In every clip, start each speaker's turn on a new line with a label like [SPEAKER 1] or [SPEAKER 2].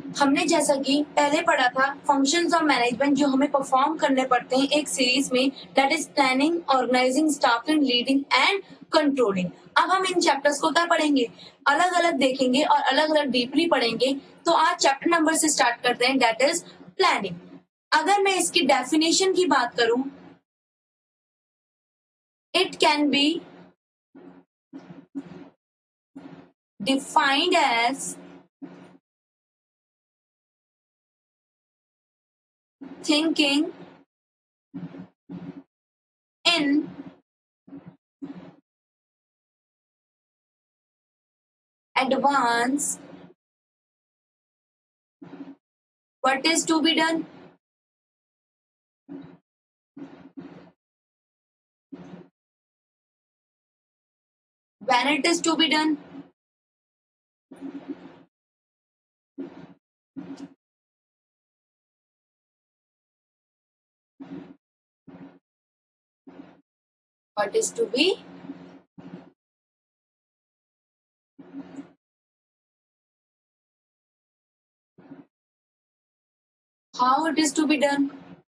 [SPEAKER 1] हमने जैसा कि पहले पढ़ा था फंक्शंस ऑफ मैनेजमेंट जो हमें परफॉर्म करने पड़ते हैं एक सीरीज में, that is planning, organising, staffing, leading and controlling. अब हम इन चैप्टर्स को क्या पढ़ेंगे, अलग अलग देखेंगे और अलग अलग डीपली पढ़ेंगे। तो आज चैप्टर नंबर से स्टार्ट करते हैं, दैट इज प्लानिंग। अगर मैं इसकी डेफिनेशन की बात करूं, it can be defined as thinking in advance what is to be done, when it is to be done, what is to be how it is to be done,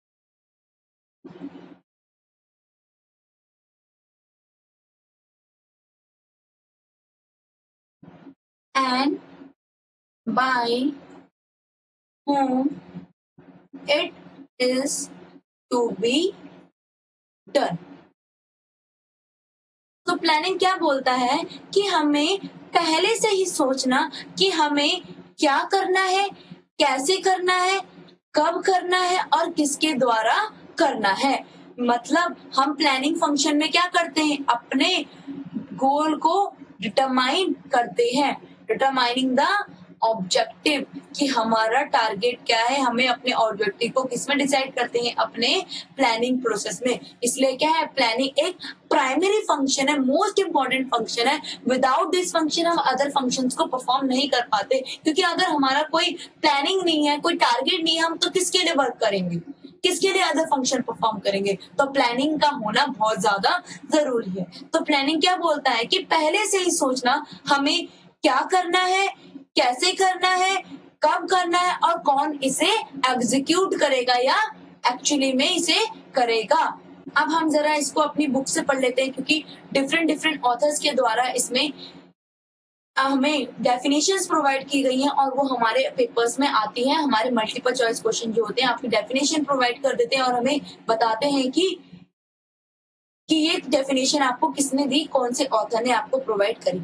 [SPEAKER 1] and by whom it is to be done। तो planning क्या बोलता है कि हमें पहले से ही सोचना कि हमें क्या करना है, कैसे करना है, कब करना है और किसके द्वारा करना है। मतलब हम प्लानिंग फंक्शन में क्या करते हैं, अपने गोल को डिटरमाइन करते हैं, डिटरमाइनिंग द ऑब्जेक्टिव कि हमारा टारगेट क्या है, हमें अपने ऑब्जेक्टिव को किसमें डिसाइड करते हैं, अपने प्लानिंग प्रोसेस में। इसलिए क्या है, प्लानिंग एक प्राइमरी फंक्शन है, मोस्ट इंपॉर्टेंट फंक्शन है। विदाउट दिस फंक्शन हम अदर फंक्शंस को परफॉर्म नहीं कर पाते, क्योंकि अगर हमारा कोई प्लानिंग नहीं है, कोई टारगेट नहीं है, हम तो किसके लिए वर्क करेंगे, किसके लिए अदर फंक्शन परफॉर्म करेंगे। तो प्लानिंग का होना बहुत ज्यादा जरूरी है। तो प्लानिंग क्या बोलता है कि पहले से ही सोचना हमें क्या करना है, कैसे करना है, कब करना है और कौन इसे एग्जीक्यूट करेगा या एक्चुअली में इसे करेगा। अब हम जरा इसको अपनी बुक से पढ़ लेते हैं, क्योंकि डिफरेंट ऑथर्स के द्वारा इसमें हमें डेफिनेशंस प्रोवाइड की गई हैं और वो हमारे पेपर्स में आती हैं। हमारे मल्टीपल चॉइस क्वेश्चन जो होते हैं आपकी डेफिनेशन प्रोवाइड कर देते हैं और हमें बताते हैं कि ये डेफिनेशन आपको किसने दी, कौन से ऑथर ने आपको प्रोवाइड करी।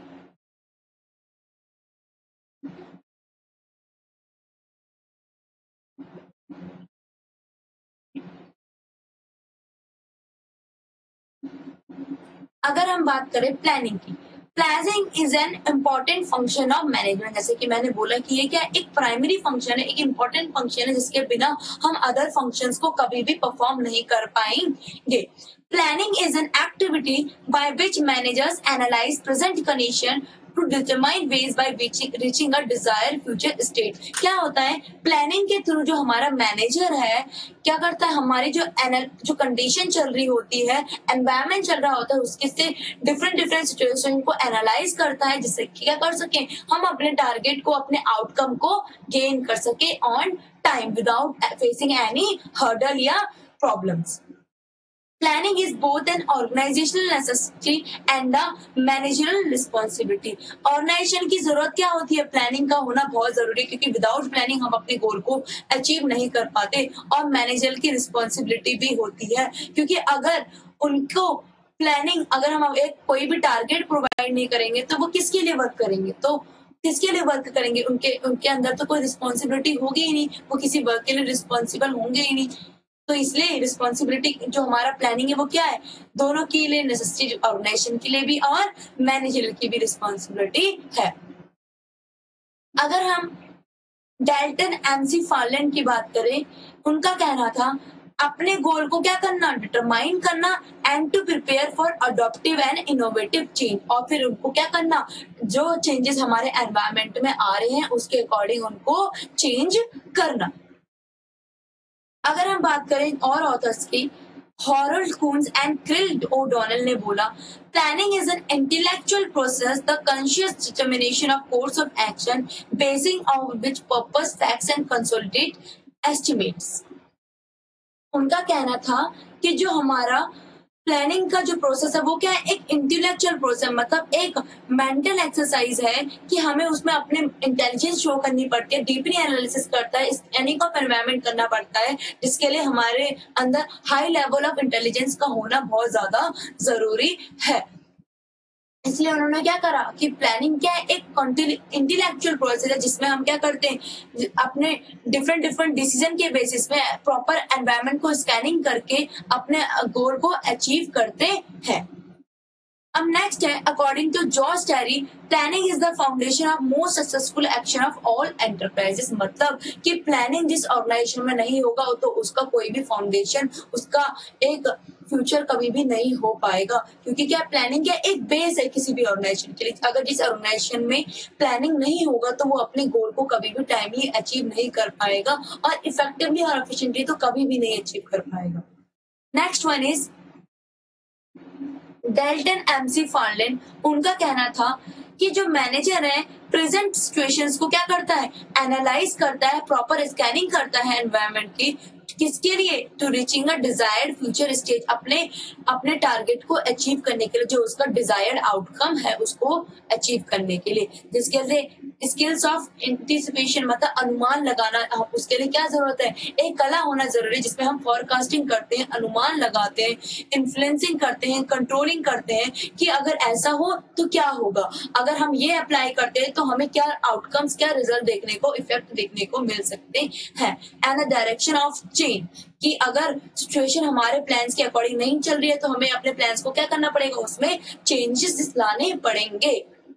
[SPEAKER 1] अगर हम बात करें प्लानिंग की, planning is an important function of management. जैसे कि मैंने बोला कि ये क्या एक प्राइमरी फंक्शन है, एक इम्पॉर्टेंट फंक्शन है जिसके बिना हम अदर फंक्शंस को कभी भी परफॉर्म नहीं कर पाएंगे। Planning is an activity by which managers analyze present condition to determine ways by reaching a desired future state। क्या होता है, प्लानिंग के थ्रू जो हमारा मैनेजर है क्या करता है, हमारी जो कंडीशन चल रही होती है, एनवायरमेंट चल रहा होता है, उसके से डिफरेंट सिचुएशन को एनालाइज करता है, जिससे क्या कर सके हम अपने टारगेट को, अपने आउटकम को गेन कर सके on time without facing any hurdle या problems. Planning is both an organizational necessity and a managerial responsibility। Organisation की जरूरत क्या होती है, प्लानिंग का होना बहुत जरूरी है, क्योंकि विदाउट प्लानिंग हम अपने गोल को अचीव नहीं कर पाते। और मैनेजर की रिस्पॉन्सिबिलिटी भी होती है, क्योंकि अगर उनको प्लानिंग, अगर हम एक कोई भी टारगेट प्रोवाइड नहीं करेंगे तो वो किसके लिए वर्क करेंगे, तो किसके लिए वर्क करेंगे, उनके अंदर तो कोई रिस्पॉन्सिबिलिटी होगी ही नहीं, वो किसी वर्क के लिए रिस्पॉन्सिबल होंगे ही नहीं। तो इसलिए रिस्पॉन्सिबिलिटी जो हमारा प्लानिंग है वो क्या है, दोनों के लिए नेसेसिटी, ऑर्गेनाइजेशन के लिए भी और मैनेजर की भी रिस्पॉन्सिबिलिटी है। अगर हम डाल्टन एमसी फार्लैंड की बात करें, उनका कहना था अपने गोल को क्या करना, डिटरमाइन करना and to prepare for adoptive and innovative change. और फिर उनको क्या करना, जो चेंजेस हमारे एनवायरमेंट में आ रहे हैं उसके अकॉर्डिंग उनको चेंज करना। अगर हम बात करें और ऑथर्स की, Harold Koontz and Cyril O'Donnell ने बोला, planning is an intellectual process, the conscious determination of course of action basing on which purpose facts and consolidate estimates. उनका कहना था कि जो हमारा प्लानिंग का जो प्रोसेस है वो क्या है, एक इंटेलेक्चुअल प्रोसेस, मतलब एक मेंटल एक्सरसाइज है कि हमें उसमें अपने इंटेलिजेंस शो करनी पड़ती है, डीपली एनालिसिस करता है, स्कैनिंग ऑफ एनवायरनमेंट करना पड़ता है, जिसके लिए हमारे अंदर हाई लेवल ऑफ इंटेलिजेंस का होना बहुत ज्यादा जरूरी है। इसलिए उन्होंने क्या करा कि प्लानिंग क्या है, एक इंटेलेक्चुअल प्रोसेस है जिसमें हम क्या करते हैं, अपने डिफरेंट डिसीजन के बेसिस में प्रॉपर एनवायरनमेंट को स्कैनिंग करके अपने गोल को अचीव करते हैं। अब नेक्स्ट है, according to George Terry, planning is the foundation of most successful action of all enterprises. मतलब कि प्लानिंग जिस ऑर्गेनाइजेशन में नहीं होगा तो उसका कोई भी फाउंडेशन, उसका एक फ्यूचर कभी भी नहीं हो पाएगा, क्योंकि क्या प्लानिंग क्या एक बेस है किसी भी ऑर्गेनाइजेशन के लिए। अगर जिस ऑर्गेनाइजेशन में प्लानिंग नहीं होगा तो वो अपने गोल को कभी भी टाइमली अचीव नहीं कर पाएगा और इफेक्टिवली और एफिशिएंटली तो कभी भी नहीं अचीव कर पाएगा। Next one is Dalton McFarland. उनका कहना था कि जो मैनेजर है प्रेजेंट सिचुएशंस को क्या करता है, एनालाइज करता है, प्रॉपर स्कैनिंग करता है एनवायरनमेंट की, किसके लिए, to reaching a desired future stage, अपने टारगेट को अचीव करने के लिए, जो उसका डिजायर्ड आउटकम है उसको अचीव करने के लिए। जिसके लिए स्किल्स ऑफ एंटिसिपेशन, मतलब अनुमान लगाना, उसके लिए क्या जरूरत है, एक कला होना जरूरी है जिसमें हम फॉरकास्टिंग करते हैं, अनुमान लगाते हैं, इन्फ्लुएंसिंग करते हैं, कंट्रोलिंग करते हैं कि अगर ऐसा हो तो क्या होगा, अगर हम ये अप्लाई करते हैं तो हमें क्या आउटकम्स, क्या रिजल्ट देखने को, इफेक्ट देखने को मिल सकते हैं। And the direction of change, कि अगर सिचुएशन हमारे प्लान्स के अकॉर्डिंग नहीं चल रही है तो हमें अपने प्लान्स को क्या करना पड़ेगा, उसमें चेंजेस लाने पड़ेंगे।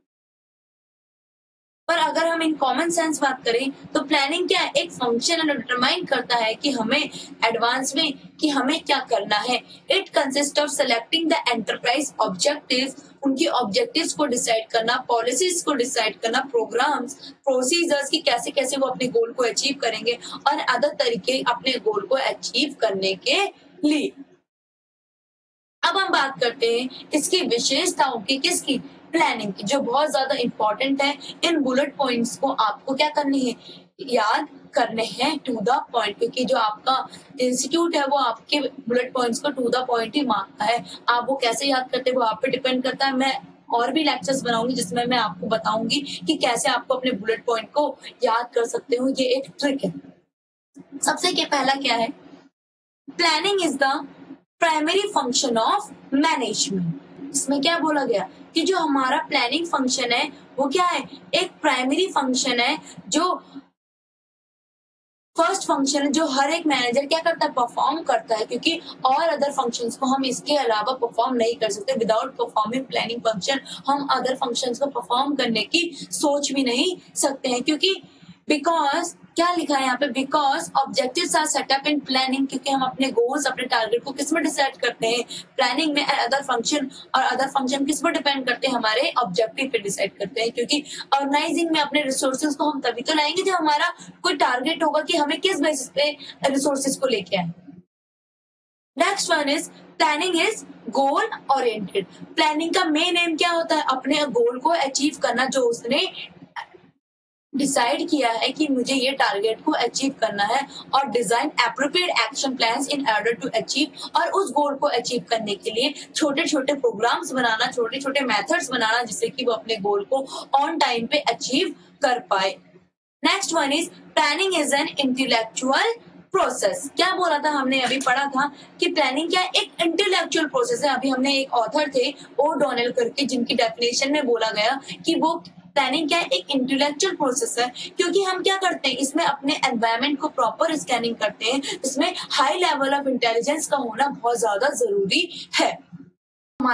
[SPEAKER 1] पर अगर हम इन कॉमन सेंस बात करें तो प्लानिंग क्या है, एक फंक्शन डिटरमाइन करता है कि हमें एडवांस में कि हमें क्या करना है। It consist of selecting the enterprise objectives, उनकी ऑब्जेक्टिव्स को डिसाइड करना, पॉलिसीज को डिसाइड करना, प्रोग्राम्स, प्रोसीजर्स की कैसे कैसे वो अपने गोल को अचीव करेंगे और अदर तरीके अपने गोल को अचीव करने के लिए। अब हम बात करते हैं इसकी विशेषताओं की, किसकी, प्लानिंग की, जो बहुत ज्यादा इंपॉर्टेंट है। इन बुलेट पॉइंट्स को आपको क्या करनी है, याद करने हैं टू द पॉइंट, क्योंकि जो आपका इंस्टीट्यूट है वो आपके बुलेट पॉइंट्स को टू द पॉइंट ही मांगता है। आप वो कैसे याद करते हैं वो आप पे डिपेंड करता है। मैं और भी लेक्चर्स बनाऊंगी जिसमें मैं आपको बताऊंगी कि कैसे आपको अपने बुलेट पॉइंट को याद कर सकते हो, ये एक ट्रिक है। सबसे के पहला क्या है, planning is the primary function of management. इसमें क्या बोला गया कि जो हमारा प्लानिंग फंक्शन है वो क्या है, एक प्राइमरी फंक्शन है, जो फर्स्ट फंक्शन है जो हर एक मैनेजर क्या करता है, परफॉर्म करता है, क्योंकि और अदर फंक्शंस को हम इसके अलावा परफॉर्म नहीं कर सकते। विदाउट परफॉर्मिंग प्लानिंग फंक्शन हम अदर फंक्शंस को परफॉर्म करने की सोच भी नहीं सकते हैं, क्योंकि बिकॉज क्या लिखा है यहाँ पे, because objectives are setup in planning, क्योंकि हम अपने गोल्स, अपने टारगेट को किस में डिसाइड करते हैं, प्लानिंग में। अदर फंक्शन, और अदर फंक्शन किस पर डिपेंड करते हैं, हमारे ऑब्जेक्टिव पे डिसाइड करते हैं, क्योंकि ऑर्गेनाइजिंग में अपने रिसोर्सेज को हम तभी तो लाएंगे जब हमारा कोई टारगेट होगा कि हमें किस बेसिस पे रिसोर्सेज को लेके आए। Next one is planning is goal oriented. Planning का मेन एम क्या होता है, अपने गोल को अचीव करना, जो उसने डिसाइड किया है कि मुझे ये टारगेट को अचीव करना है, और design appropriate action plans in order to achieve, और उस गोल को अचीव करने के लिए छोटे छोटे प्रोग्राम्स बनाना, छोटे छोटे मेथड्स बनाना, जिससे कि वो अपने गोल को ऑन टाइम पे अचीव कर पाए। Next one is planning is an intellectual process. क्या बोला था हमने, अभी पढ़ा था कि प्लानिंग क्या एक इंटेलेक्चुअल प्रोसेस है। अभी हमने एक ऑथर थे ओडोनेल करके, जिनकी डेफिनेशन में बोला गया कि वो प्लानिंग क्या है, एक इंटेलेक्चुअल प्रोसेस है, क्योंकि हम क्या करते हैं, इसमें अपने एनवायरनमेंट को प्रॉपर स्कैनिंग करते हैं, इसमें हाई लेवल ऑफ इंटेलिजेंस का होना बहुत ज्यादा जरूरी है। हमारे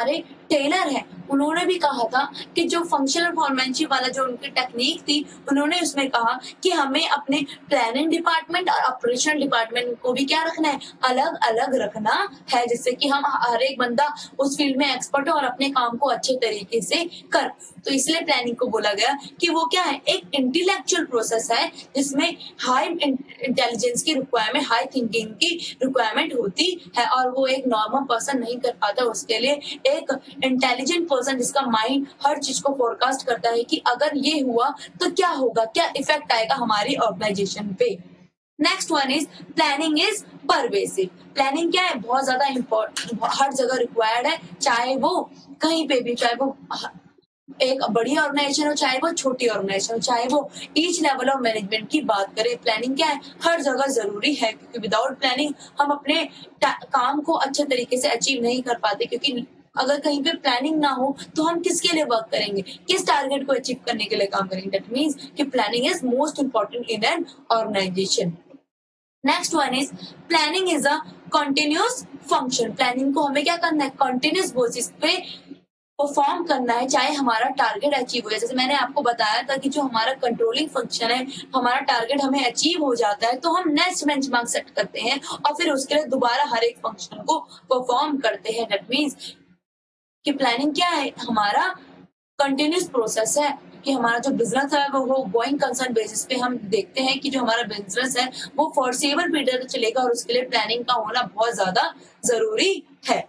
[SPEAKER 1] टेलर है उन्होंने भी कहा था कि जो फंक्शनल फॉर्मेनशिप वाला जो उनकी टेक्निक थी, उन्होंने उसमें कहा कि हमें अपने प्लानिंग डिपार्टमेंट और ऑपरेशनल डिपार्टमेंट को भी क्या रखना है, अलग अलग रखना है, जिससे कि हम हर एक बंदा उस फील्ड में एक्सपर्ट हो और अपने काम को अच्छे तरीके से कर। तो इसलिए प्लानिंग को बोला गया कि वो क्या है, एक इंटेलेक्चुअल प्रोसेस है जिसमें हाई इंटेलिजेंस की रिक्वायरमेंट, हाई थिंकिंग की रिक्वायरमेंट होती है और वो एक नॉर्मल पर्सन नहीं कर पाता। उसके लिए एक इंटेलिजेंट पर्सन जिसका माइंड हर चीज को फोरकास्ट करता है कि अगर ये हुआ तो क्या होगा, क्या इफेक्ट आएगा हमारी ऑर्गेनाइजेशन पे। Next one is planning is pervasive. Planning क्या है, बहुत ज्यादा इम्पोर्टेंट, हर जगह रिक्वायर्ड है, चाहे वो कहीं पे भी, चाहे वो एक बड़ी ऑर्गेनाइजेशन हो, चाहे वो छोटी ऑर्गेनाइजेशन हो, चाहे वो ईच लेवल ऑफ मैनेजमेंट की बात करें, प्लानिंग क्या है, हर जगह जरूरी है, क्योंकि विदाउट प्लानिंग हम अपने काम को अच्छे तरीके से अचीव नहीं कर पाते। क्योंकि अगर कहीं पे प्लानिंग ना हो तो हम किसके लिए वर्क करेंगे, किस टारगेट को अचीव करने के लिए काम करेंगे। दैट मीन्स कि planning is most important in an organization. Next one is planning is a continuous function. Planning को हमें क्या करना है, कंटिन्यूअस बेसिस पे परफॉर्म करना है, चाहे हमारा टारगेट अचीव हो जाए। जैसे मैंने आपको बताया था कि जो हमारा कंट्रोलिंग फंक्शन है, हमारा टारगेट हमें अचीव हो जाता है तो हम नेक्स्ट बेंचमार्क सेट करते हैं और फिर उसके लिए दोबारा हर एक फंक्शन को परफॉर्म करते हैं। दैट मीन्स कि प्लानिंग क्या है, हमारा कंटिन्यूस प्रोसेस है कि हमारा जो बिजनेस है वो गोइंग कंसर्न बेसिस पे हम देखते हैं कि जो हमारा बिजनेस है वो फॉरसेबल पीरियड चलेगा और उसके लिए प्लानिंग का होना बहुत ज्यादा जरूरी है।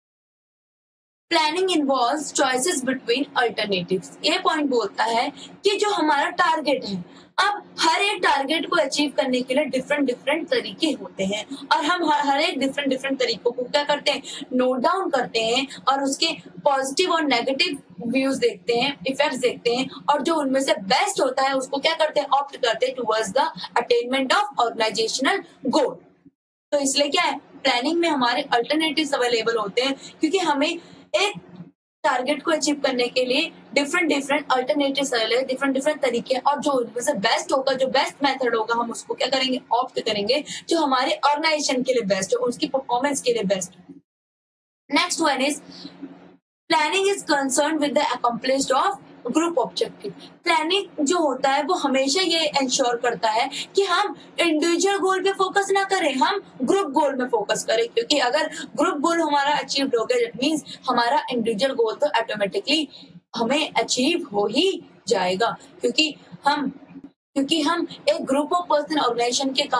[SPEAKER 1] Planning involves choices between alternatives. ये पॉइंट बोलता है कि जो हमारा टारगेट है, अब हर एक टारगेट को अचीव करने के लिए डिफरेंट डिफरेंट तरीके होते हैं और हम हर एक डिफरेंट डिफरेंट तरीकों को क्या करते हैं, नोट डाउन करते हैं और उसके पॉजिटिव और नेगेटिव व्यूज देखते हैं, इफेक्ट्स देखते हैं और जो उनमें से बेस्ट होता है उसको क्या करते हैं, ऑप्ट करते हैं towards the attainment of organizational goal. तो इसलिए क्या है, प्लानिंग में हमारे अल्टरनेटिव्स अवेलेबल होते हैं क्योंकि हमें एक टारगेट को अचीव करने के लिए different different alternatives available, different different तरीके, और जो उनमें से बेस्ट होगा, जो बेस्ट मेथड होगा, हम उसको क्या करेंगे, ऑप्ट करेंगे, जो हमारे ऑर्गेनाइजेशन के लिए बेस्ट हो, उसकी परफॉर्मेंस के लिए बेस्ट हो। Next one is planning is concern with the accomplished of group objective. Planning जो होता है वो हमेशा ये इंश्योर करता है कि हम इंडिविजुअल गोल पे फोकस ना करें, हम ग्रुप गोल में फोकस करें, क्योंकि अगर ग्रुप गोल हमारा अचीव हो गया, दैट मींस हमारा इंडिविजुअल गोल तो ऑटोमेटिकली हमें अचीव हो ही जाएगा। क्योंकि हम एक ग्रुप ऑफ पर्सन ऑर्गेनाइजेशन के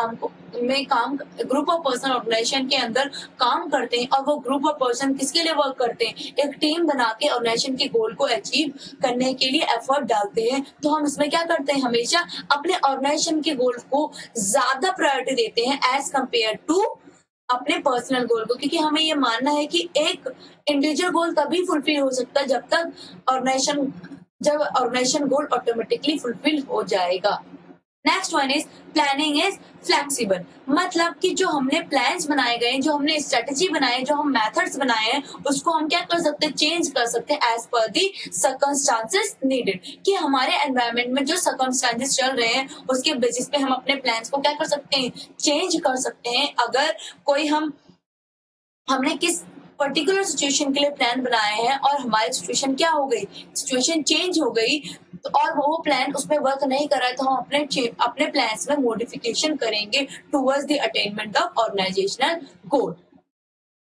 [SPEAKER 1] ग्रुप ऑफ पर्सन ऑर्गेनाइजेशन के अंदर काम करते हैं और वो ग्रुप ऑफ पर्सन किसके लिए वर्क करते हैं, एक टीम बना के ऑर्गेनाइजेशन के गोल को अचीव करने के लिए एफर्ट डालते हैं। तो हम इसमें क्या करते हैं, हमेशा अपने ऑर्गेनाइजेशन के गोल को ज्यादा प्रायोरिटी देते हैं एज कंपेयर टू अपने पर्सनल गोल को, क्योंकि हमें ये मानना है कि एक इंडिविजुअल गोल तभी फुलफिल हो सकता है जब ऑर्गेनाइजेशन गोल ऑटोमेटिकली फुलफिल हो जाएगा। Next one is planning is flexible. मतलब कि जो हमने प्लान्स बनाए गए, जो हमने स्ट्रेटेजी बनाए, जो हम मेथड्स बनाए हैं, उसको हम क्या कर सकते हैं, चेंज कर सकते हैं एज पर दी सर्कमस्टांसेस नीडेड। कि हमारे एनवायरनमेंट में जो सर्कमस्टांसेस चल रहे हैं उसके बेसिस पे हम अपने प्लान्स को क्या कर सकते हैं, चेंज कर सकते हैं। अगर कोई हमने किस पर्टिकुलर सिचुएशन के लिए प्लान बनाए हैं और हमारी सिचुएशन क्या हो गई, सिचुएशन चेंज हो गई तो और वो प्लान उसमें वर्क नहीं कर रहा है, तो हम अपने प्लान्स में मॉडिफिकेशन करेंगे towards the attainment of organizational goal.